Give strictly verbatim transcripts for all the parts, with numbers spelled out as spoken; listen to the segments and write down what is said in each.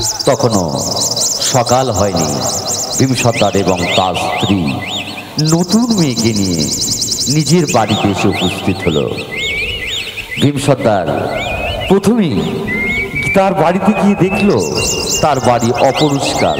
তখনও সকাল হয়নি। ভীম সর্দার এবং তার স্ত্রী নতুন মেয়েকে নিয়ে নিজের বাড়িতে এসে উপস্থিত হলো। ভীম সর্দার প্রথমেই তার বাড়িতে গিয়ে দেখল তার বাড়ি অপরিষ্কার।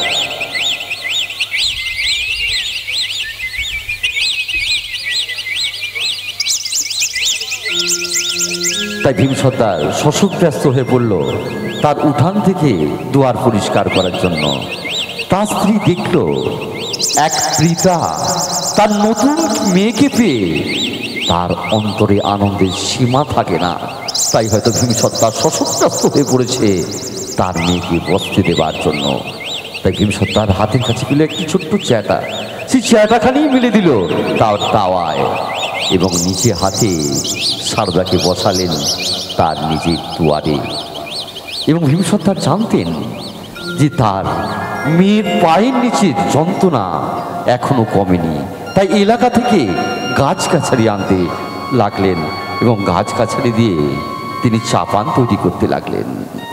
তাই ভীম সর্দার শশব্যস্ত হয়ে পড়ল তার উঠান থেকে দুয়ার পরিষ্কার করার জন্য। তার স্ত্রী দেখল এক প্রীতা তার নতুন মেয়েকে পেয়ে তার অন্তরে আনন্দের সীমা থাকে না। তাই হয়তো ভীম সর্দার শশব্যস্ত হয়ে পড়েছে তার মেয়েকে বসতে দেবার জন্য। তাই ভীম সর্দার হাতের কাছে পেল একটি ছোট্ট চ্যাটা। সেই চ্যাটাখানি মিলে দিল তার তাওয়ায় এবং নিচে হাতে সারদাকে বসালেন তার নিজের দুয়ারে। এবং ভীম সর্দার জানতেন যে তার মেয়ের পায়ের নিচের যন্ত্রণা এখনো কমেনি। তাই এলাকা থেকে গাছগাছালি আনতে লাগলেন এবং গাছগাছালি দিয়ে তিনি চাপান তৈরি করতে লাগলেন।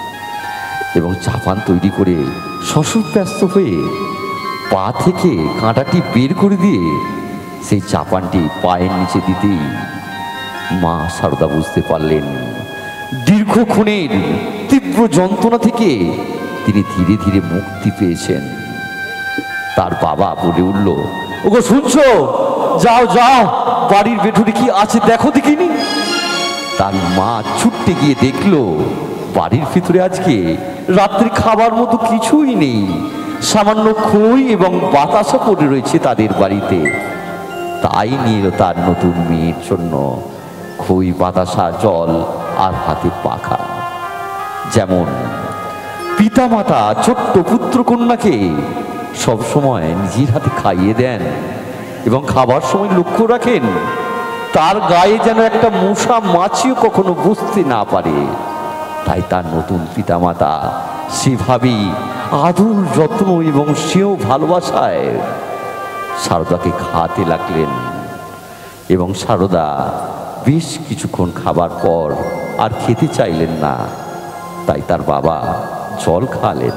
এবং চাপান তৈরি করে শশব্যস্ত হয়ে পা থেকে কাঁটাটি বের করে দিয়ে সেই চাপানটি পায়ের নিচে দিতেই মা সারদা বুঝতে পারলেন দীর্ঘক্ষণের তীব্র যন্ত্রণা থেকে তিনি ধীরে ধীরে মুক্তি পেয়েছেন। তার বাবা বলে উঠল, ওগো শুনছো, যাও যাও বাড়ির ভেতরে কি আছে দেখো দেখিনি। তার মা ছুটতে গিয়ে দেখলো বাড়ির ভিতরে আজকে রাত্রে খাবার মতো কিছুই নেই, সামান্য খই এবং বাতাসা পড়ে রয়েছে তাদের বাড়িতে। তাই নিয়ে এলো তার নতুন মেয়ের জন্য খই, বাতাসা, জল আর হাতে পাখা। যেমন পিতামাতা ছোট্ট পুত্র কন্যাকে সবসময় নিজের হাতে খাইয়ে দেন এবং খাবার সময় লক্ষ্য রাখেন তার গায়ে যেন একটা মশা মাছিও কখনো বসতে না পারে। তাই তার নতুন পিতামাতা সেভাবেই আদর, যত্ন এবং সেও ভালোবাসায় সারদাকে খাওয়াতে লাগলেন। এবং সারদা বেশ কিছুক্ষণ খাবার পর আর খেতে চাইলেন না। তাই তার বাবা জল খাওয়ালেন।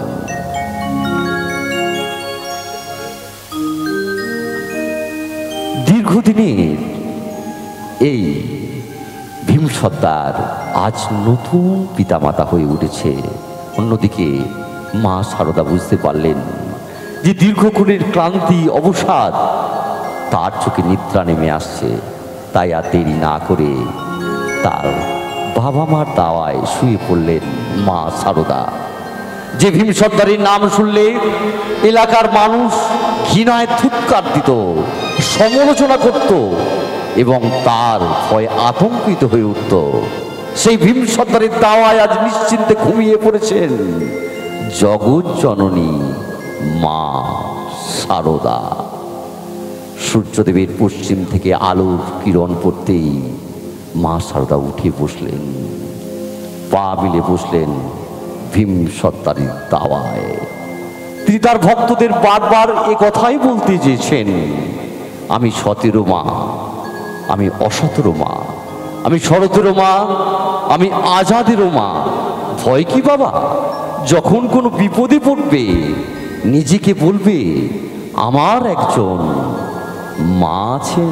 দীর্ঘদিনের এই ভীম সর্দার আজ নতুন পিতামাতা হয়ে উঠেছে। অন্যদিকে মা সারদা বুঝতে পারলেন যে দীর্ঘক্ষণের ক্লান্তি, অবসাদ তার চোখে নিদ্রা নেমে আসছে। তাই আর দেরি না করে তার বাবা মার দাওয়ায় শুয়ে পড়লেন মা সারদা। যে ভীম সর্দারের নাম শুনলে এলাকার মানুষ ঘৃণায় থুৎকার দিত, সমালোচনা করত এবং তার ভয়ে আতঙ্কিত হয়ে উঠত, সেই ভীম সর্দারের দাওয়ায় আজ নিশ্চিন্তে ঘুমিয়ে পড়েছেন জগৎ জননী মা সারদা। সূর্যদেবের পশ্চিম থেকে আলোর কিরণ পড়তেই মা সারদা উঠে বসলেন, পা মিলে বসলেন ভীম সর্দারের দাওয়ায়। তিনি তার ভক্তদের বারবার এ কথাই বলতে চেয়েছেন, আমি সতেরো মা, আমি অসতেরো মা, আমি শরতেরও মা, আমি আজাদেরও মা। ভয় কি বাবা? যখন কোনো বিপদে পড়বে নিজেকে বলবে আমার একজন মা আছেন।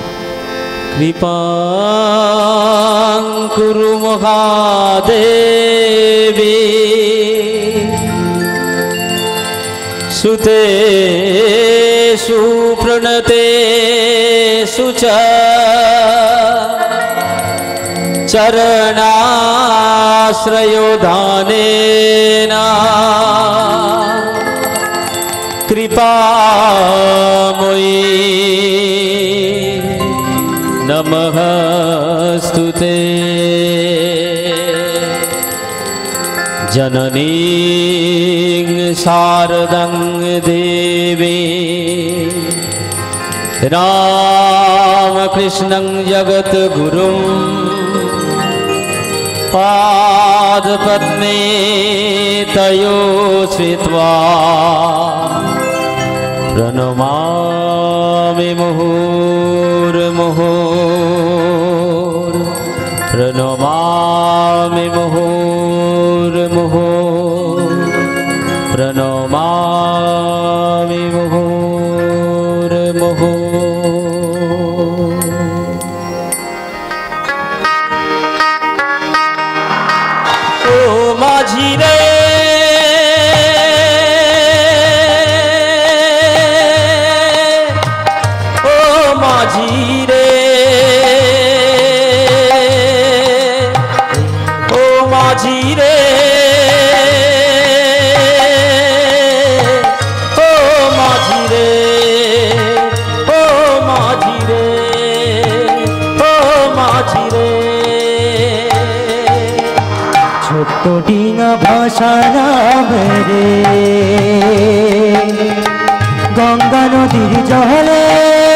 কৃপাং কুরু মহাদেবী সুতে সুপ্রণতে সুচ চরণাশ্রয়োদানেন কৃপাময়ী নমস্তুতে। জননীং শারদং দেবী রামকৃষ্ণং জগদ্গুরুং পাদপদ্মে তয়ো শ্রিত্বা প্রণমামি মুহুর্মুহুঃ প্রণমামি মুহুর্মুহুঃ। প্রণমামি মুহুর্মুহু। ও মাঝি রে ও মাঝি রে ও মাঝি রে ও মাঝি রে ও মাঝি রে ও মাঝি রে। ছোট্ট ডিঙা ভাসালাম রে গঙ্গা নদীর জলে,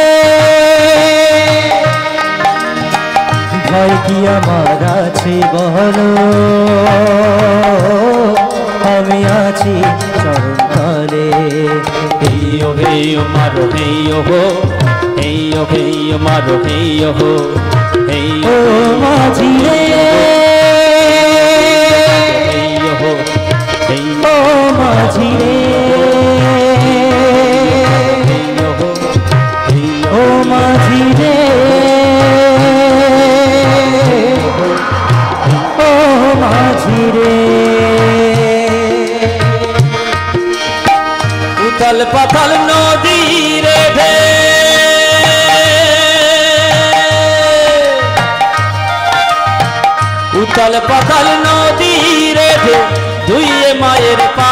ভয় কি আমার আছে বলো, আমি আছি চরণ তলে। হেইয়ো হেইয়ো মারো হেইয়ো হো হেইয়ো হেইয়ো মারো হেইয়ো হো হেইয়ো ও মাঝি রে হেইয়ো হো হেইয়ো ও মাঝি রে হো হেইয়ো ও মাঝি রে ও মাঝি রে। উতাল পাতাল নদীর ঢে উতাল পাতাল নদীর ঢে দুইয়ে মায়ের পা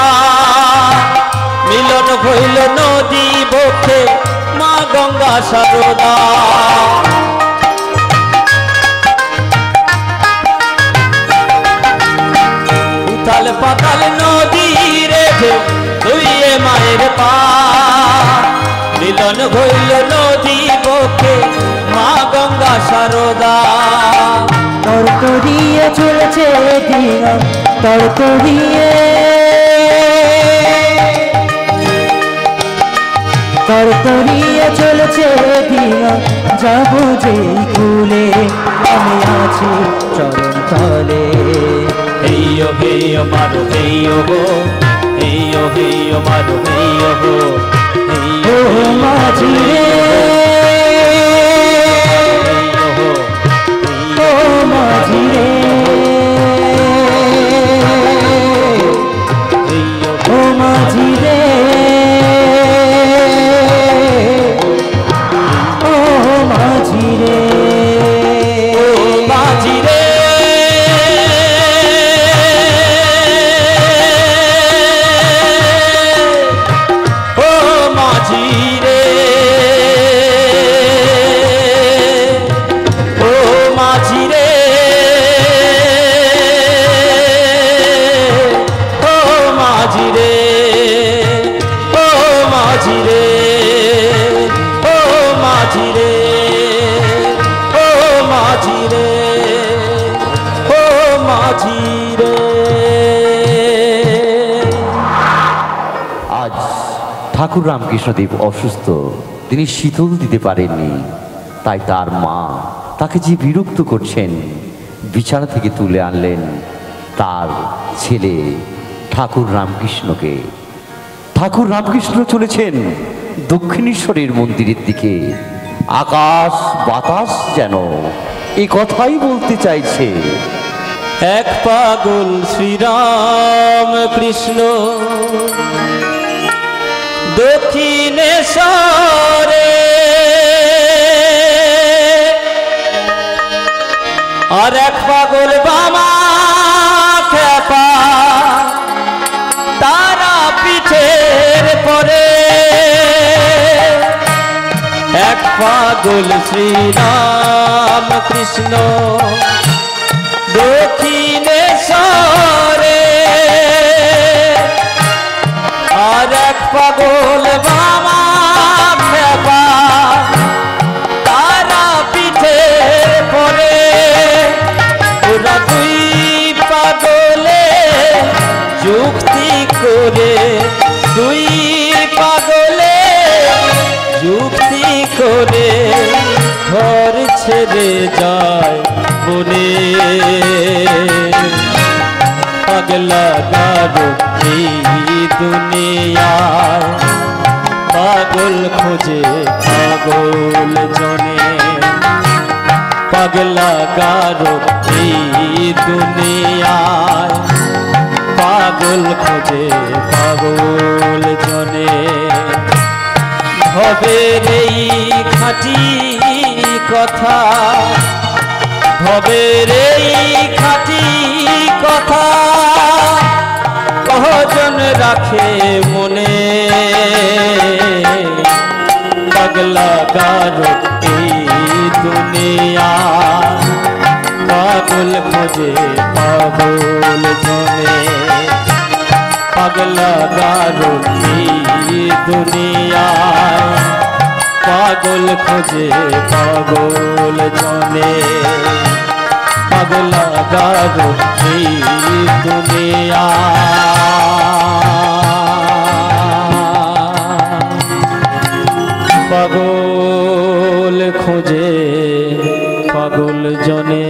মিলন হইল নদী বক্ষে মা গঙ্গা সারদা। উতাল পাতাল নদীর ঢে দুইয়ে মায়ের পা মিলন হইল নদী বক্ষে মা গঙ্গা সারদা। তরতরিয়ে চলেছে ডিঙা তরতরিয়ে তরতরিয়ে চলেছে ডিঙা, যাবো যেই কুলে আমি আছি চরণ তলে। হেইয়ো হেইয়ো মারো হেইয়ো হো হেইয়ো হেইয়ো মারো হেইয়ো হো ও মাঝি রে হেইয়ো হো ও মাঝি রে হেইয়ো ও মাঝি রে ও মাঝি রে ও মাঝি রে ও মাঝি রে ও মাঝি রে ও মাঝি রে ও মাঝি রে ও মাঝি রে ও মাঝি রে ও মাঝি রে। আজ ঠাকুর রামকৃষ্ণদেব অসুস্থ, তিনি শীতল দিতে পারেননি, তাই তার মা তাকে যে বিরক্ত করছেন বিছানা থেকে তুলে আনলেন তার ছেলে ঠাকুর রামকৃষ্ণকে। ঠাকুর রামকৃষ্ণ চলেছেন দক্ষিণেশ্বরের মন্দিরের দিকে। আকাশ বাতাস যেন এই কথাই বলতে চাইছে, এক পাগল শ্রীরাম কৃষ্ণ দক্ষিণেশ্বরে, আর এক পাগল বামা খেপা তারা পিঠের পরে। এক পাগল শ্রীরাম কৃষ্ণ দক্ষিণেশ্বরে, আর এক পাগল বামা খেপা তারা পিঠে পরে। ওরা দুই পাগলে যুক্তি করে, দুই পাগলে যুক্তি করে ঘর ছেড়ে যায় বনে। পাগলা গারো এই দুনিয়ায় পাগল খোঁজে পাগল জনে পাগলা গারো এই দুনিয়ায় পাগল খোঁজে পাগল জনে ভবের এই খাঁটি কথা ভবের এই খাঁটি কথা কজন রাখে মনে পাগলা গারো এই দুনিয়া পাগল খোঁজে পাগল জনে পাগলা গারো এই দুনিয়া পাগল খোঁজে পাগল জনে পাগলা গারো এই দুনিয়া পাগল খোঁজে পাগল জনে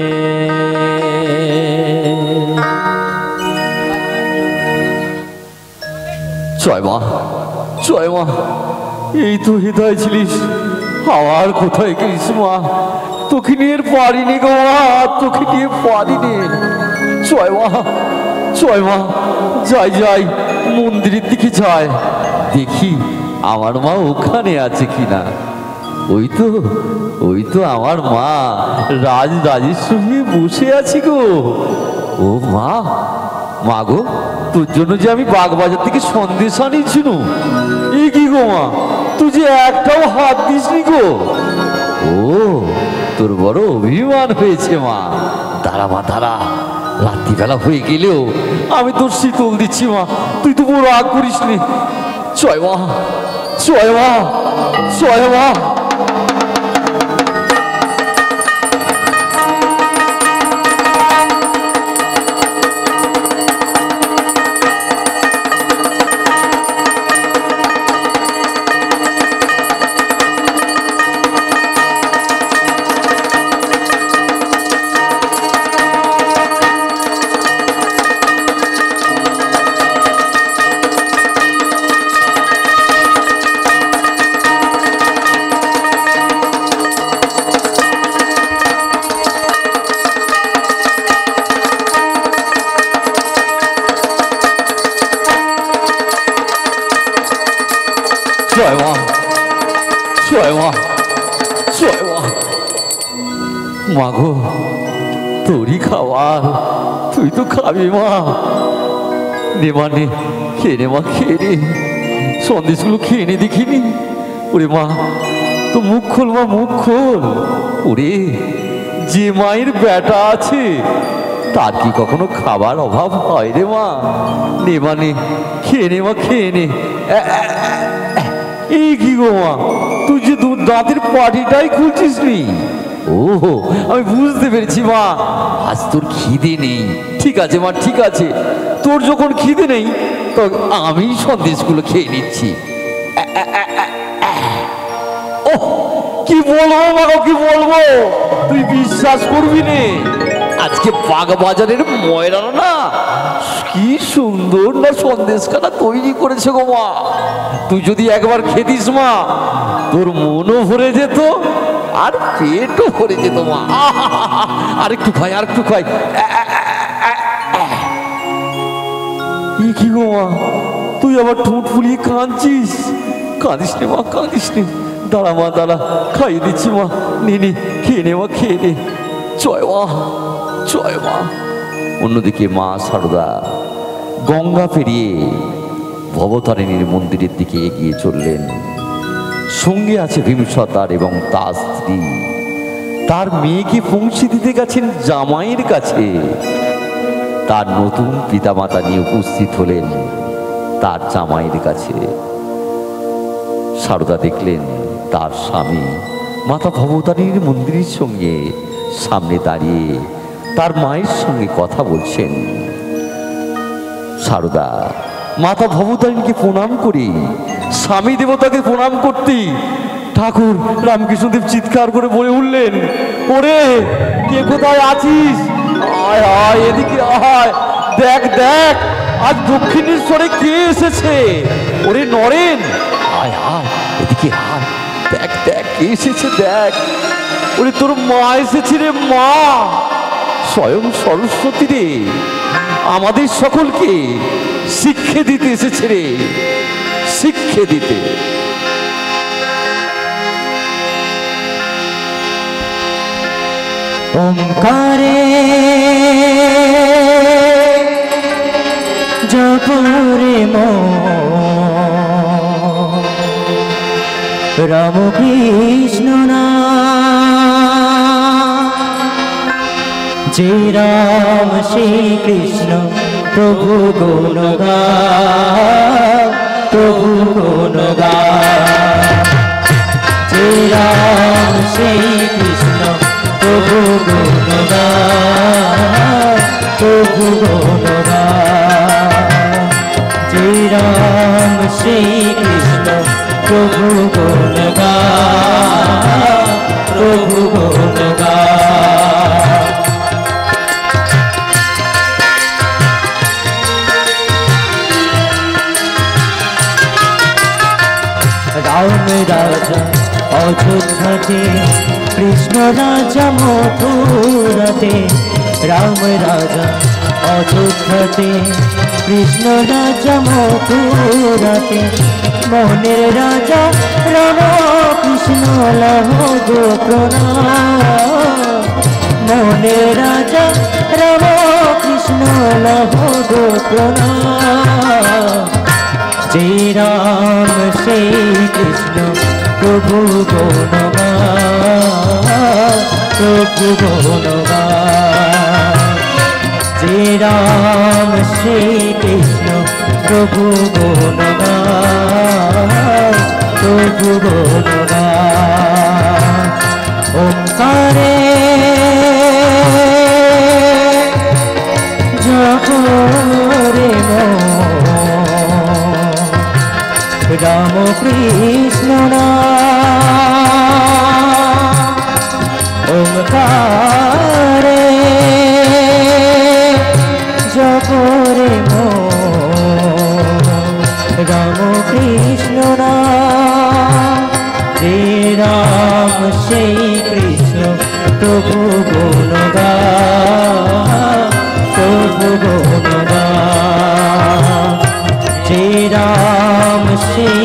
জয় মা, জয় মা, এই তো হৃদয় ছিলিস, আবার কোথায় গেলিস মা? তোকে নিয়ে পারিনি গো মা, তোকে নিয়ে পারিনি। জয় মা, জয় মা, যাই যাই মন্দিরের দিকে যাই, দেখি আমার মা ওখানে আছে কিনা। ওই তো, ওই তো আমার মা রাজ রাজেশ্বরী বসে আছি গো। ও মা, মা গো, তোর জন্য যে আমি বাগবাজার থেকে সন্দেশ আনিয়েছিল, এই কি গো মা, তুই যে একটাও হাত দিসনি গো। ও, তোর বড় অভিমান হয়েছে মা। দাঁড়া মা, দাঁড়া, রাত্রিবেলা হয়ে গেলেও আমি তোর শীতল দিচ্ছি মা, তুই তো বড় রাগ করিস নি। জয় মা, জয় মা, জয় মা। জয় মা, জয় মা, জয় মা। মা গো, তোরই খাবার, তুই তো খাবি মা। নে মা, নে, খেয়ে নে মা, খেয়ে নে, সন্দেশগুলো খেয়ে নে দেখিনি। ওরে মা, তো মুখ খোল মা, মুখ খোল। ওরে, যে মায়ের বেটা আছে তার কি কখনো খাবার অভাব হয় রে মা? নে মা, নে, খেয়ে নে মা, খেয়ে নে। এই কি গো মা, তুই যে দাঁতের পাটিটাই খুলছিস নি। ও, আমি বুঝতে পেরেছি মা, আজ তোর খিদে নেই। ঠিক আছে মা, ঠিক আছে, তোর যখন খিদে নেই তো আমি সন্দেশগুলো খেয়ে নিচ্ছি। ও, কি বলবো মা, কি বলবো, তুই বিশ্বাস করবি নে, আজকে বাগবাজারের ময়রানো না কি সুন্দর না সন্দেশখানা তৈরি করেছে গো মা। তুই যদি একবার খেতিস মা, তোর মনও ভরে যেত আর পেটও ভরে যেত মা। আর একটু খাই, আর একটু খাই। কি গো মা, তুই আবার ঠোঁট ফুলিয়ে কাঁদছিস? কাঁদিস নে মা, কাঁদিস নে, দাঁড়া মা, দাঁড়া, খাইয়ে দিচ্ছি মা। নে নে, খেয়ে নে মা, খেয়ে নে। জয় মা, জয় মা। অন্যদিকে মা সারদা গঙ্গা পেরিয়ে ভবতারিণীর মন্দিরের দিকে এগিয়ে চললেন। সঙ্গে আছে ভীমসতার এবং তার স্ত্রী। তার মেয়েকে পৌঁছে দিতে গেছেন জামাইয়ের কাছে। তার নতুন পিতামাতা নিয়ে উপস্থিত হলেন তার জামাইয়ের কাছে। সারদা দেখলেন তার স্বামী মাতা ভবতারিণীর মন্দিরের সঙ্গে সামনে দাঁড়িয়ে তার মায়ের সঙ্গে কথা বলছেন। সারদা মাতা ভবতারিণীকে প্রণাম করি, স্বামী দেবতাকে প্রণাম করতে ঠাকুর রামকৃষ্ণদেব চিৎকার করে বলে উঠলেন, ওরে কে কোথায় আছিস? আয় আয়, এদিকে আয়, দেখ দেখ আজ দক্ষিণেশ্বরে কে এসেছে? ওরে নরেন, আয় আয় এদিকে আয়, দেখ দেখ কে এসেছে দেখ। ওরে তোর মা এসেছে রে মা, স্বয়ং সরস্বতী রে, আমাদের সকলকে শিক্ষা দিতে এসেছে রে, শিক্ষা দিতে। ওমকারে জপরে মন, রাম কৃষ্ণ নাম, যে রাম শ্রী কৃষ্ণ প্রভু গুণ গাও, প্রভু গুণ গাও, যে রাম শ্রী কৃষ্ণ প্রভু গুণ গাও, প্রভু গুণ গাও, যে রাম শ্রী কৃষ্ণ প্রভু গুণ গাও, প্রভু গুণ গাও। রাম রাজা অযোধ্যাতে, কৃষ্ণ রাজা মথুরাতে, রাম রাজা অযোধ্যাতে, কৃষ্ণ রাজা মথুরাতে, মোহনের রাজা রাম কৃষ্ণ লহ গো প্রণাম, মোহনের রাজা রাম কৃষ্ণ লহ গো প্রণাম, যে রাম শ্রী কৃষ্ণ প্রভু গুণ গাও, প্রভু গুণ গাও, যে রাম শ্রী কৃষ্ণ প্রভু গুণ গাও, প্রভু গুণ গাও। ওমকারে জপরে মন, রাম কৃষ্ণ নাম, ওমকারে জপরে মন, রাম কৃষ্ণ নাম, যে রাম সেই কৃষ্ণ প্রভু গুণ গাও, প্রভু গুণ গাও, যে রাম শ্রী